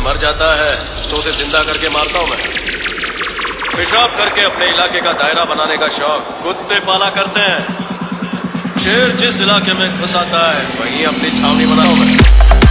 मर जाता है तो उसे जिंदा करके मारता हूं मैं। पेशाब करके अपने इलाके का दायरा बनाने का शौक कुत्ते पाला करते हैं। शेर जिस इलाके में घुस आता है वहीं अपनी छावनी बनाता हूं मैं।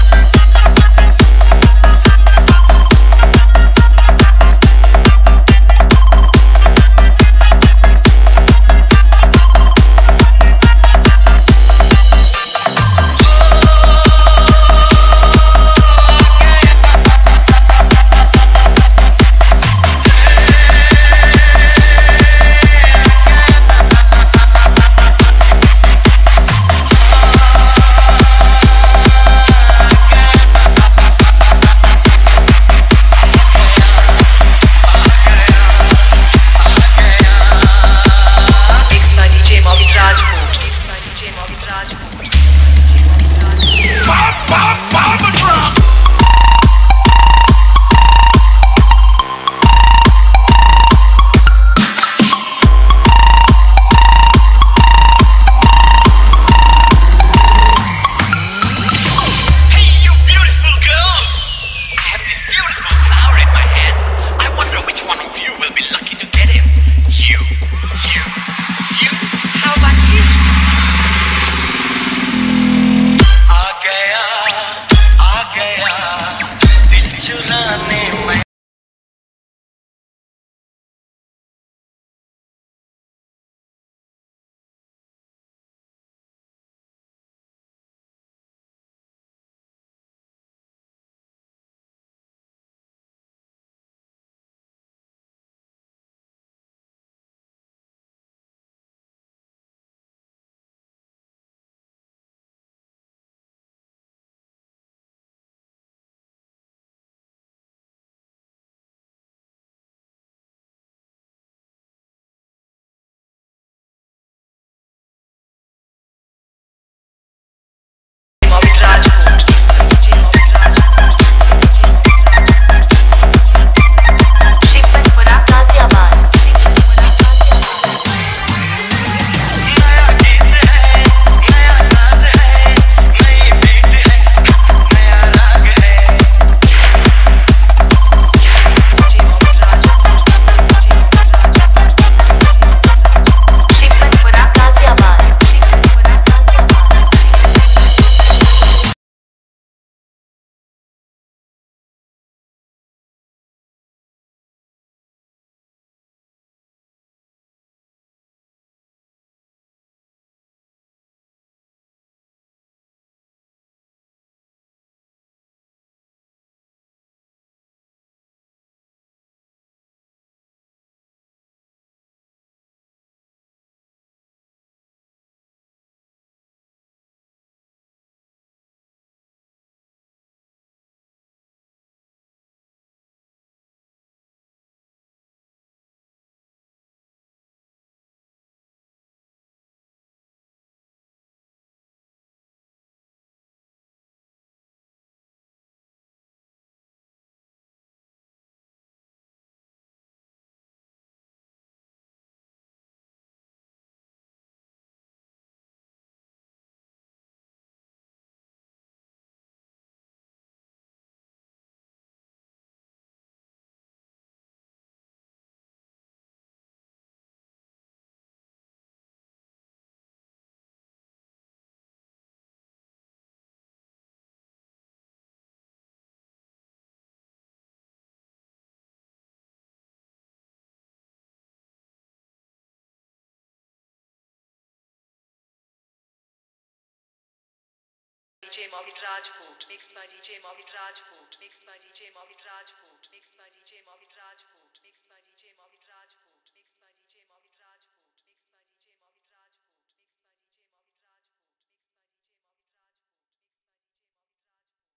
DJ Mohit Rajput, mixed by DJ Mohit Rajput, mixed by DJ Mohit Rajput, mixed by DJ Mohit Rajput, mixed by DJ Mohit Rajput.